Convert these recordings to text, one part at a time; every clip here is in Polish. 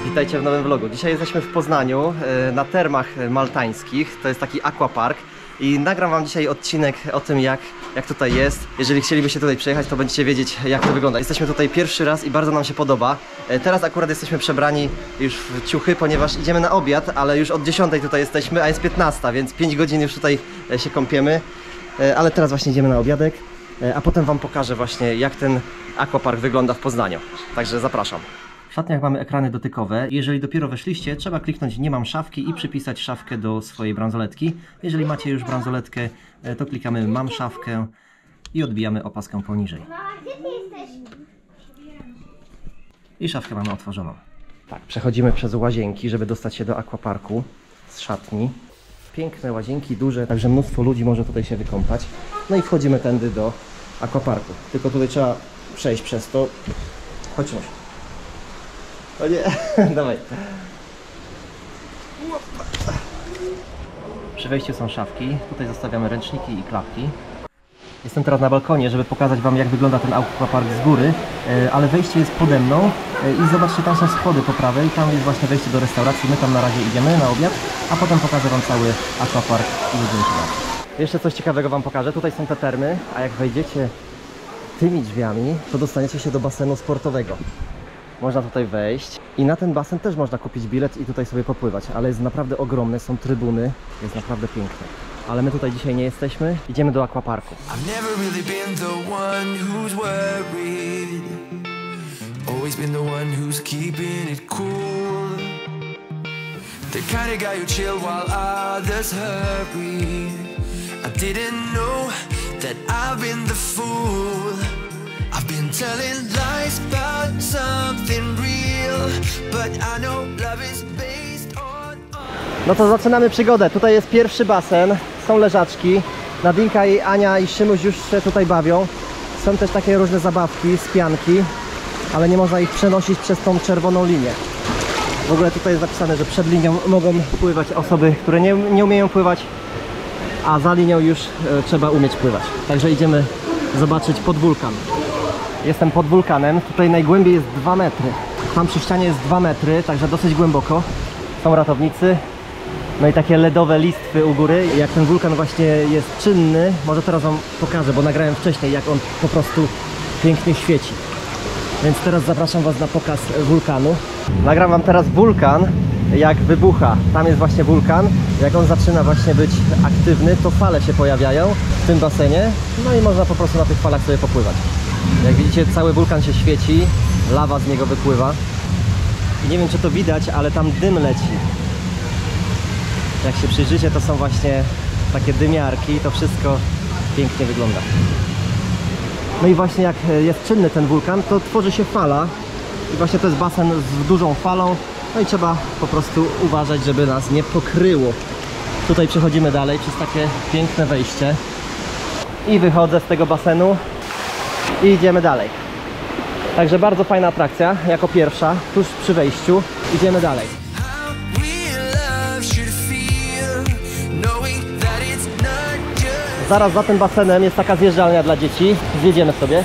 Witajcie w nowym vlogu. Dzisiaj jesteśmy w Poznaniu na termach maltańskich. To jest taki aquapark i nagram wam dzisiaj odcinek o tym jak tutaj jest. Jeżeli chcielibyście tutaj przyjechać, to będziecie wiedzieć jak to wygląda. Jesteśmy tutaj pierwszy raz i bardzo nam się podoba. Teraz akurat jesteśmy przebrani już w ciuchy, ponieważ idziemy na obiad, ale już od 10 tutaj jesteśmy, a jest 15, więc 5 godzin już tutaj się kąpiemy. Ale teraz właśnie idziemy na obiadek, a potem wam pokażę właśnie jak ten aquapark wygląda w Poznaniu. Także zapraszam. W szatniach mamy ekrany dotykowe. Jeżeli dopiero weszliście, trzeba kliknąć nie mam szafki i przypisać szafkę do swojej bransoletki. Jeżeli macie już bransoletkę, to klikamy mam szafkę i odbijamy opaskę poniżej. I szafkę mamy otworzoną. Tak, przechodzimy przez łazienki, żeby dostać się do aquaparku z szatni. Piękne łazienki, duże, także mnóstwo ludzi może tutaj się wykąpać. No i wchodzimy tędy do aquaparku. Tylko tutaj trzeba przejść przez to. Chodź, chodź. O nie, dawaj. Przy wejściu są szafki, tutaj zostawiamy ręczniki i klapki. Jestem teraz na balkonie, żeby pokazać wam jak wygląda ten aquapark z góry, ale wejście jest pode mną i zobaczcie, tam są schody po prawej, tam jest właśnie wejście do restauracji, my tam na razie idziemy na obiad, a potem pokażę wam cały aquapark i będziemy się bawić. Jeszcze coś ciekawego wam pokażę, tutaj są te termy, a jak wejdziecie tymi drzwiami, to dostaniecie się do basenu sportowego. Można tutaj wejść i na ten basen też można kupić bilet i tutaj sobie popływać, ale jest naprawdę ogromny, są trybuny, jest naprawdę piękne. Ale my tutaj dzisiaj nie jesteśmy, idziemy do aquaparku. I've been telling lies about something real, but I know love is based on... No to zaczynamy przygodę. Tutaj jest pierwszy basen, są leżaczki. Nadinka i Ania i Szymuś już się tutaj bawią. Są też takie różne zabawki z pianki, ale nie można ich przenosić przez tą czerwoną linię. W ogóle tutaj jest napisane, że przed linią mogą pływać osoby, które nie umieją pływać, a za linią już trzeba umieć pływać. Także idziemy zobaczyć pod wulkan. Jestem pod wulkanem, tutaj najgłębiej jest 2 metry. Tam przy ścianie jest 2 metry, także dosyć głęboko. Są ratownicy. No i takie LEDowe listwy u góry. Jak ten wulkan właśnie jest czynny, może teraz wam pokażę, bo nagrałem wcześniej jak on po prostu pięknie świeci. Więc teraz zapraszam was na pokaz wulkanu. Nagram wam teraz wulkan, jak wybucha. Tam jest właśnie wulkan. Jak on zaczyna właśnie być aktywny, to fale się pojawiają w tym basenie. No i można po prostu na tych falach sobie popływać. Jak widzicie, cały wulkan się świeci, lawa z niego wypływa. I nie wiem, czy to widać, ale tam dym leci. Jak się przyjrzycie, to są właśnie takie dymiarki, to wszystko pięknie wygląda. No i właśnie jak jest czynny ten wulkan, to tworzy się fala. I właśnie to jest basen z dużą falą. No i trzeba po prostu uważać, żeby nas nie pokryło. Tutaj przechodzimy dalej przez takie piękne wejście. I wychodzę z tego basenu. I idziemy dalej. Także bardzo fajna atrakcja, jako pierwsza, tuż przy wejściu. Idziemy dalej. Zaraz za tym basenem jest taka zjeżdżalnia dla dzieci. Zjedziemy sobie.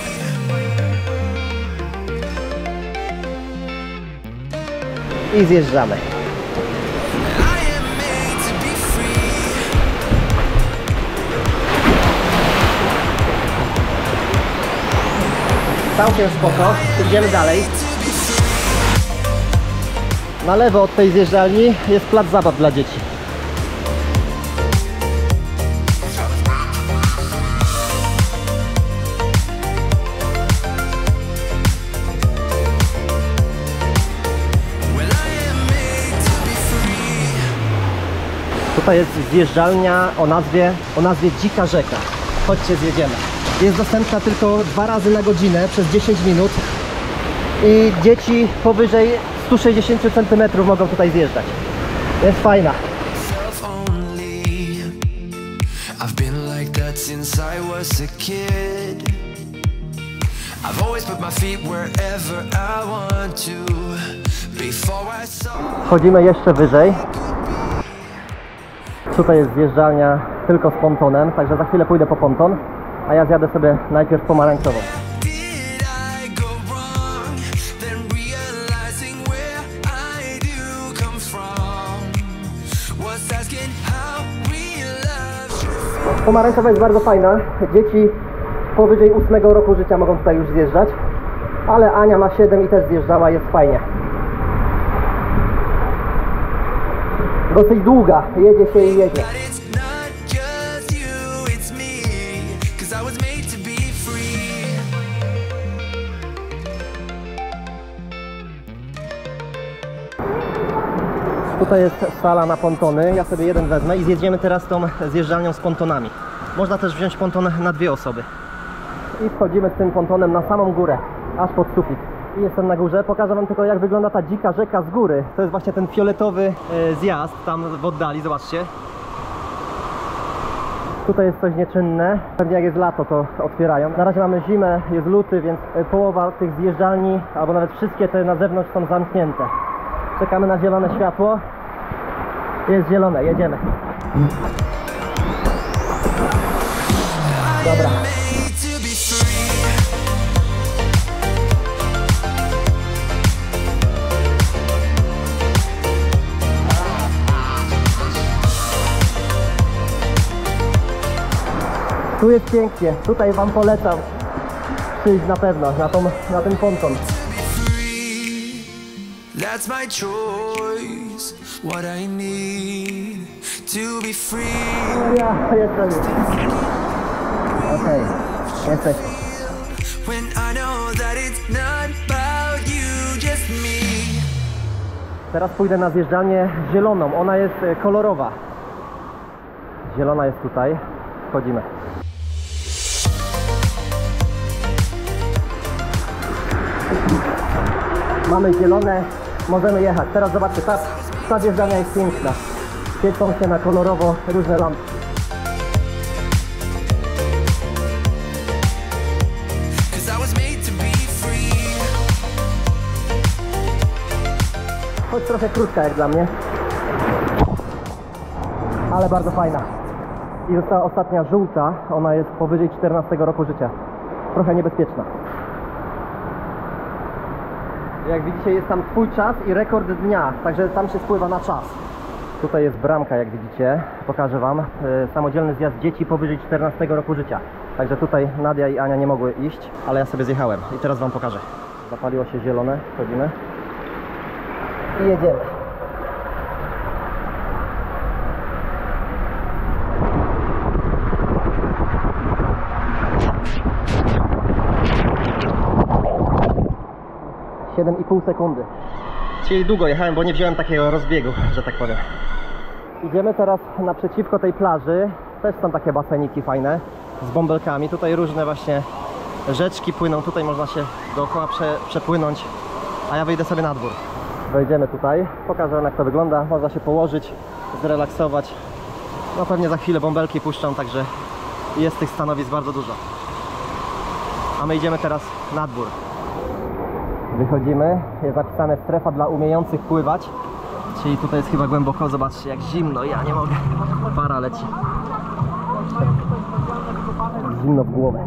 I zjeżdżamy. Całkiem spoko, idziemy dalej. Na lewo od tej zjeżdżalni jest plac zabaw dla dzieci. Tutaj jest zjeżdżalnia o nazwie Dzika Rzeka. Chodźcie, zjedziemy. Jest dostępna tylko 2 razy na godzinę przez 10 minut i dzieci powyżej 160 cm mogą tutaj zjeżdżać. Jest fajna. Chodzimy jeszcze wyżej. Tutaj jest zjeżdżalnia tylko z pontonem, także za chwilę pójdę po ponton, a ja zjadę sobie najpierw pomarańczową. Pomarańczowa jest bardzo fajna. Dzieci powyżej 8 roku życia mogą tutaj już zjeżdżać. Ale Ania ma 7 i też zjeżdżała, jest fajnie. Dosyć długa, jedzie się i jedzie. But it's not just you, it's me. 'Cause I was made to be free. Tutaj jest sala na pontony, ja sobie jeden wezmę i zjedziemy teraz tą zjeżdżalnią z pontonami. Można też wziąć ponton na 2 osoby. I wchodzimy z tym pontonem na samą górę, aż pod sufit. I jestem na górze, pokażę wam tylko jak wygląda ta dzika rzeka z góry. To jest właśnie ten fioletowy zjazd tam w oddali, zobaczcie. Tutaj jest coś nieczynne, pewnie jak jest lato to otwierają. Na razie mamy zimę, jest luty, więc połowa tych zjeżdżalni, albo nawet wszystkie te na zewnątrz są zamknięte. Czekamy na zielone światło. Jest zielone, jedziemy. Dobra. Made to be free. Tu jest pięknie, tutaj wam polecam przyjść na pewno, na ten ponton. Free. That's my choice. What I need to be free. Ja jestem. Okej, jesteś. When I know that it's not about you, just me. Teraz pójdę na zjeżdżalnię zieloną, ona jest kolorowa. Zielona jest tutaj, wchodzimy. Mamy zielone, możemy jechać. Teraz zobaczcie, ta zjeżdżalnia jest piękna. Świecą się na kolorowo różne lampy. Cause I was made to be free. Choć trochę krótka jak dla mnie, ale bardzo fajna. I została ostatnia żółta, ona jest powyżej 14 roku życia. Trochę niebezpieczna. Jak widzicie, jest tam swój czas i rekord dnia, także tam się spływa na czas. Tutaj jest bramka, jak widzicie, pokażę wam. Samodzielny zjazd dzieci powyżej 14 roku życia. Także tutaj Nadia i Ania nie mogły iść, ale ja sobie zjechałem i teraz wam pokażę. Zapaliło się zielone, wchodzimy i jedziemy. ,5 sekundy. Czyli długo jechałem, bo nie wziąłem takiego rozbiegu, że tak powiem. Idziemy teraz naprzeciwko tej plaży. Też są takie baseniki fajne z bąbelkami. Tutaj różne właśnie rzeczki płyną. Tutaj można się dookoła przepłynąć. A ja wyjdę sobie na dwór. Wejdziemy tutaj. Pokażę wam jak to wygląda. Można się położyć, zrelaksować. No pewnie za chwilę bąbelki puszczą, także jest tych stanowisk bardzo dużo. A my idziemy teraz na dwór. Wychodzimy, jest napisane strefa dla umiejących pływać. Czyli tutaj jest chyba głęboko, zobaczcie jak zimno, ja nie mogę. Para leci. Zimno w głowę.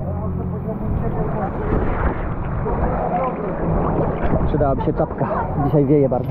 Przydałaby się czapka, dzisiaj wieje bardzo.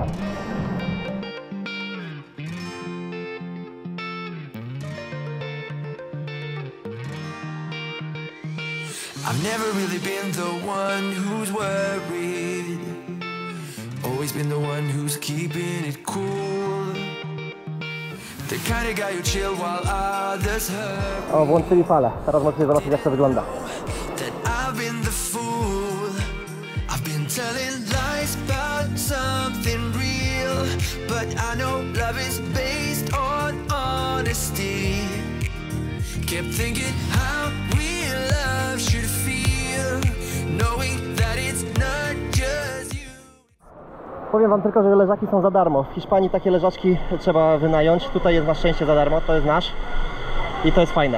I've never really been the one who's worried. Always been the one who's keeping it cool. The kind of guy who chill while others hurt. O, włączyli falę. Teraz możecie zobaczyć jak to wygląda. That I've been the fool. I've been telling lies about something real. But I know love is based on honesty. Kept thinking how real love should feel, knowing that it's not just you. Powiem wam tylko, że leżaki są za darmo. W Hiszpanii takie leżaczki trzeba wynająć. Tutaj jest na szczęście za darmo, to jest nasz. I to jest fajne.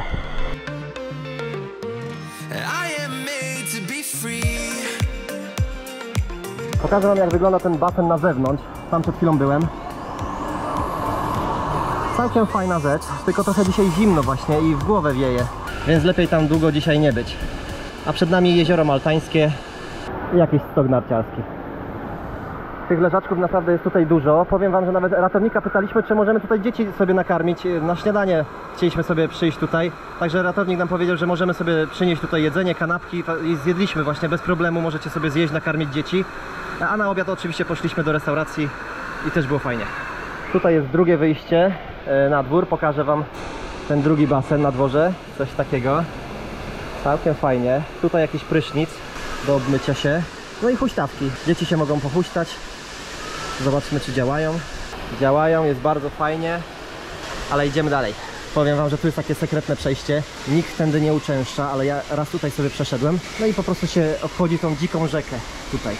I am made to be free. Pokażę wam jak wygląda ten basen na zewnątrz. Tam przed chwilą byłem. Całkiem fajna rzecz, tylko trochę dzisiaj zimno właśnie i w głowę wieje. Więc lepiej tam długo dzisiaj nie być. A przed nami jezioro maltańskie i jakiś stok narciarski. Tych leżaczków naprawdę jest tutaj dużo. Powiem wam, że nawet ratownika pytaliśmy, czy możemy tutaj dzieci sobie nakarmić. Na śniadanie chcieliśmy sobie przyjść tutaj. Także ratownik nam powiedział, że możemy sobie przynieść tutaj jedzenie, kanapki i zjedliśmy właśnie bez problemu. Możecie sobie zjeść, nakarmić dzieci. A na obiad oczywiście poszliśmy do restauracji i też było fajnie. Tutaj jest drugie wyjście na dwór. Pokażę wam ten drugi basen na dworze. Coś takiego. Całkiem fajnie. Tutaj jakiś prysznic do obmycia się. No i huśtawki. Dzieci się mogą pohuśtać. Zobaczmy, czy działają. Działają, jest bardzo fajnie. Ale idziemy dalej. Powiem wam, że tu jest takie sekretne przejście. Nikt tędy nie uczęszcza, ale ja raz tutaj sobie przeszedłem. No i po prostu się obchodzi tą dziką rzekę tutaj.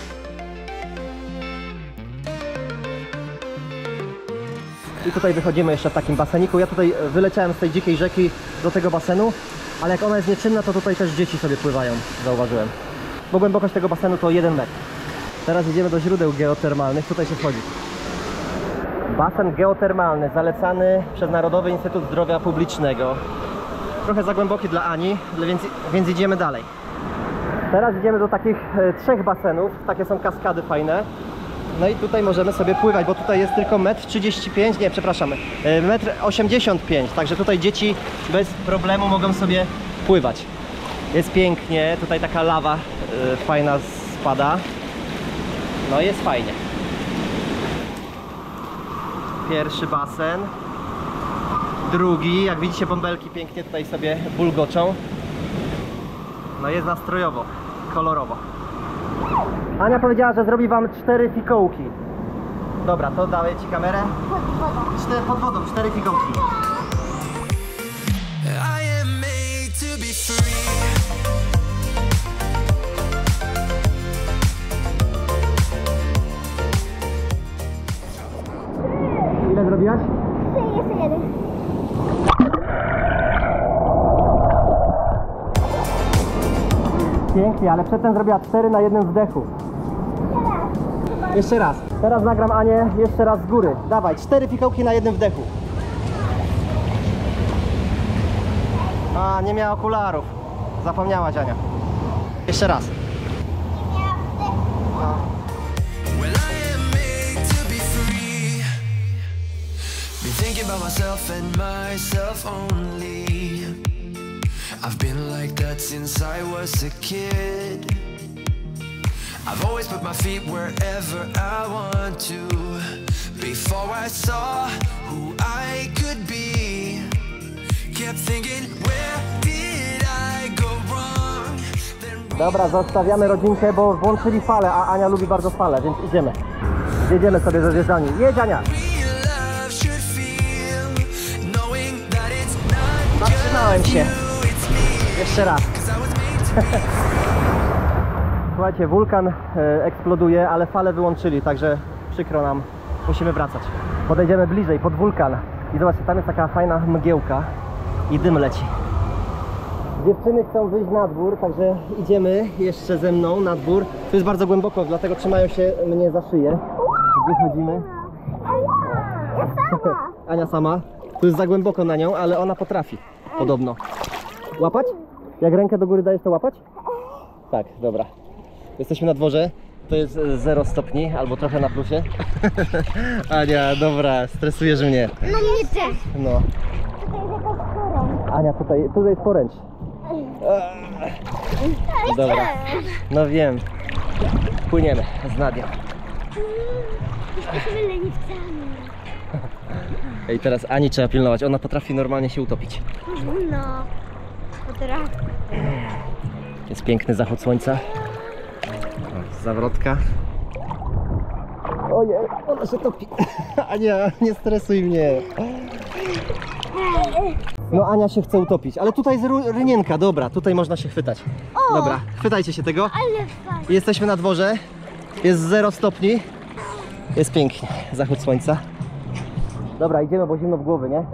I tutaj wychodzimy jeszcze w takim baseniku. Ja tutaj wyleciałem z tej dzikiej rzeki do tego basenu, ale jak ona jest nieczynna, to tutaj też dzieci sobie pływają, zauważyłem. Bo głębokość tego basenu to 1 metr. Teraz idziemy do źródeł geotermalnych, tutaj się wchodzi. Basen geotermalny, zalecany przez Narodowy Instytut Zdrowia Publicznego. Trochę za głęboki dla Ani, więc idziemy dalej. Teraz idziemy do takich 3 basenów, takie są kaskady fajne. No i tutaj możemy sobie pływać, bo tutaj jest tylko 1,35 m, nie, przepraszam, 1,85 m, także tutaj dzieci bez problemu mogą sobie pływać. Jest pięknie, tutaj taka lawa fajna spada. No jest fajnie. Pierwszy basen. Drugi, jak widzicie, bąbelki pięknie tutaj sobie bulgoczą. No jest nastrojowo, kolorowo. Ania powiedziała, że zrobi wam 4 fikołki. Dobra, to daję ci kamerę. Pod wodą, 4 fikołki. I am made to be free. Ile zrobiłaś? Jeszcze jeden. Pięknie, ale przedtem zrobiła 4 na jednym wdechu. Jeszcze raz. Teraz nagram Anię jeszcze raz z góry. Dawaj, 4 fikołki na jednym wdechu. A, nie miała okularów. Zapomniałaś, Ania. Jeszcze raz. No. Well, I am made to be free. Been thinking about myself and myself only. I've been like that since I was a kid. I've always put my feet wherever I want to. Before I saw who I could be, kept thinking, where did I go wrong? Then Dobra, zostawiamy rodzinkę, bo włączyli falę, a Ania lubi bardzo falę, więc idziemy. Jedziemy sobie ze zjeżdżalni. Jedź, Ania! real love should feel, knowing that it's not Zatrzymałem just się. you, it's me. Jeszcze raz. 'Cause I was made to Słuchajcie, wulkan eksploduje, ale fale wyłączyli, także przykro nam, musimy wracać. Podejdziemy bliżej, pod wulkan i zobaczcie, tam jest taka fajna mgiełka i dym leci. Dziewczyny chcą wyjść na dwór, także idziemy jeszcze ze mną na dwór. Tu jest bardzo głęboko, dlatego trzymają się mnie za szyję. Wychodzimy. Ania sama. Tu jest za głęboko na nią, ale ona potrafi, podobno. Łapać? Jak rękę do góry dajesz, to łapać? Tak, dobra. Jesteśmy na dworze. To jest 0 stopni, albo trochę na plusie. Ania, dobra, stresujesz mnie. No mnie też. No. Tutaj jest jakaś poręcz. Ania, tutaj jest poręcz. Dobra. No wiem. Płyniemy z Nadią. Jesteśmy leniwcami. I teraz Ani trzeba pilnować. Ona potrafi normalnie się utopić. No. Potrafię. Jest piękny zachód słońca. O, zawrotka. Ojej, ona się topi. Ania, nie stresuj mnie. No Ania się chce utopić, ale tutaj jest rynienka, dobra, tutaj można się chwytać. Dobra, chwytajcie się tego. Ale fajnie. Jesteśmy na dworze, jest 0 stopni. Jest pięknie, zachód słońca. Dobra, idziemy, bo zimno w głowy, nie?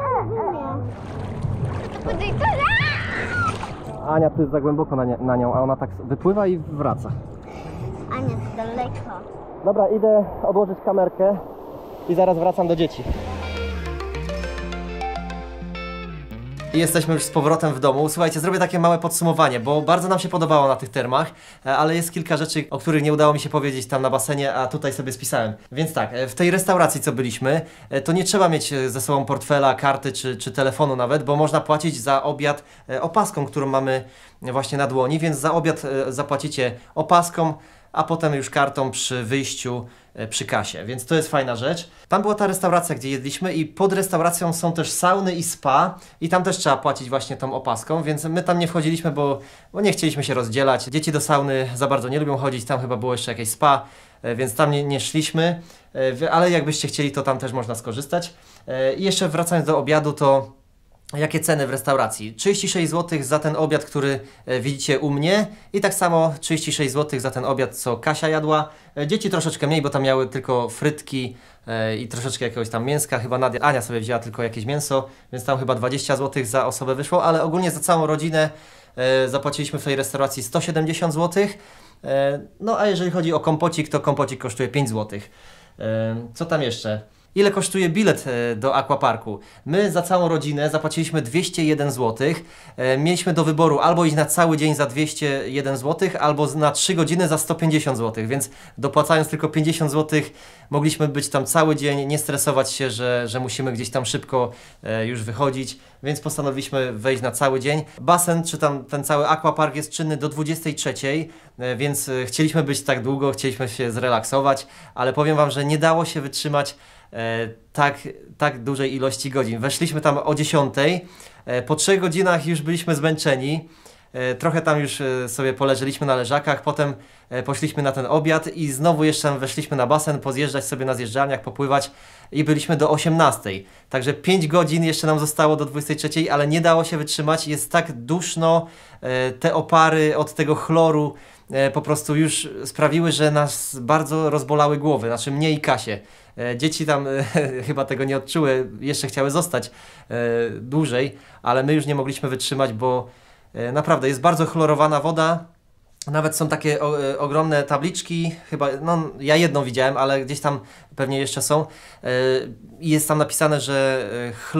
To będzie to. Ania tu jest za głęboko na nią, a ona tak wypływa i wraca. Ania, to daleko. Dobra, idę odłożyć kamerkę i zaraz wracam do dzieci. I jesteśmy już z powrotem w domu. Słuchajcie, zrobię takie małe podsumowanie, bo bardzo nam się podobało na tych termach, ale jest kilka rzeczy, o których nie udało mi się powiedzieć tam na basenie, a tutaj sobie spisałem. Więc tak, w tej restauracji, co byliśmy, to nie trzeba mieć ze sobą portfela, karty czy telefonu nawet, bo można płacić za obiad opaską, którą mamy właśnie na dłoni, więc za obiad zapłacicie opaską, a potem już kartą przy wyjściu przy kasie, więc to jest fajna rzecz. Tam była ta restauracja, gdzie jedliśmy i pod restauracją są też sauny i spa i tam też trzeba płacić właśnie tą opaską, więc my tam nie wchodziliśmy, bo nie chcieliśmy się rozdzielać. Dzieci do sauny za bardzo nie lubią chodzić, tam chyba było jeszcze jakieś spa, więc tam nie szliśmy, ale jakbyście chcieli, to tam też można skorzystać. I jeszcze wracając do obiadu, to jakie ceny w restauracji? 36 zł za ten obiad, który widzicie u mnie i tak samo 36 zł za ten obiad, co Kasia jadła. Dzieci troszeczkę mniej, bo tam miały tylko frytki i troszeczkę jakiegoś tam mięska. Chyba Ania sobie wzięła tylko jakieś mięso, więc tam chyba 20 zł za osobę wyszło, ale ogólnie za całą rodzinę zapłaciliśmy w tej restauracji 170 zł. No a jeżeli chodzi o kompocik, to kompocik kosztuje 5 zł. Co tam jeszcze? Ile kosztuje bilet do aquaparku? My za całą rodzinę zapłaciliśmy 201 zł. Mieliśmy do wyboru albo iść na cały dzień za 201 zł, albo na 3 godziny za 150 zł, więc dopłacając tylko 50 zł mogliśmy być tam cały dzień, nie stresować się, że musimy gdzieś tam szybko już wychodzić, więc postanowiliśmy wejść na cały dzień. Basen, czy tam ten cały aquapark jest czynny do 23, więc chcieliśmy być tak długo, chcieliśmy się zrelaksować, ale powiem Wam, że nie dało się wytrzymać tak dużej ilości godzin. Weszliśmy tam o 10, po 3 godzinach już byliśmy zmęczeni, trochę tam już sobie poleżeliśmy na leżakach, potem poszliśmy na ten obiad i znowu jeszcze tam weszliśmy na basen, pozjeżdżać sobie na zjeżdżalniach, popływać i byliśmy do 18. Także 5 godzin jeszcze nam zostało do 23, ale nie dało się wytrzymać, jest tak duszno, te opary od tego chloru po prostu już sprawiły, że nas bardzo rozbolały głowy, znaczy mnie i Kasię. Dzieci tam chyba tego nie odczuły, jeszcze chciały zostać dłużej, ale my już nie mogliśmy wytrzymać, bo naprawdę jest bardzo chlorowana woda. Nawet są takie ogromne tabliczki, chyba, no ja jedną widziałem, ale gdzieś tam pewnie jeszcze są. Jest tam napisane, że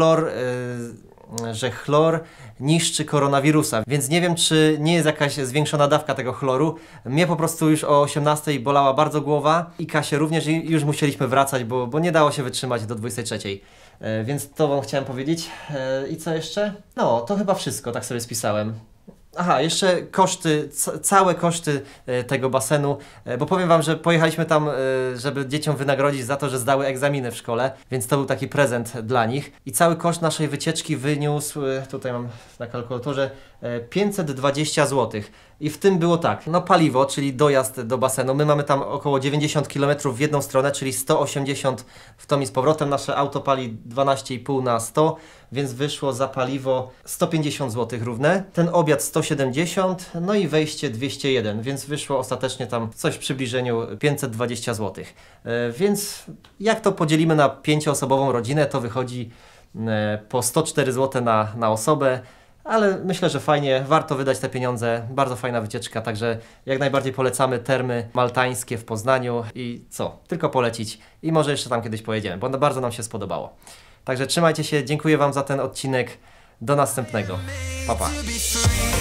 chlor niszczy koronawirusa, więc nie wiem, czy nie jest jakaś zwiększona dawka tego chloru. Mnie po prostu już o 18 bolała bardzo głowa i Kasię również i już musieliśmy wracać, bo nie dało się wytrzymać do 23. Więc to Wam chciałem powiedzieć. I co jeszcze? No, to chyba wszystko, tak sobie spisałem. Aha, jeszcze koszty, całe koszty tego basenu, bo powiem Wam, że pojechaliśmy tam, żeby dzieciom wynagrodzić za to, że zdały egzaminy w szkole, więc to był taki prezent dla nich. I cały koszt naszej wycieczki wyniósł, tutaj mam na kalkulatorze, 520 zł. I w tym było tak, no paliwo, czyli dojazd do basenu. My mamy tam około 90 km w jedną stronę, czyli 180 w tom i z powrotem. Nasze auto pali 12,5 na 100, więc wyszło za paliwo 150 zł równe. Ten obiad 170, no i wejście 201, więc wyszło ostatecznie tam coś w przybliżeniu 520 zł. Więc jak to podzielimy na 5-osobową rodzinę, to wychodzi po 104 zł na osobę. Ale myślę, że fajnie, warto wydać te pieniądze, bardzo fajna wycieczka, także jak najbardziej polecamy termy maltańskie w Poznaniu i co, tylko polecić i może jeszcze tam kiedyś pojedziemy, bo bardzo nam się spodobało. Także trzymajcie się, dziękuję Wam za ten odcinek, do następnego, pa pa.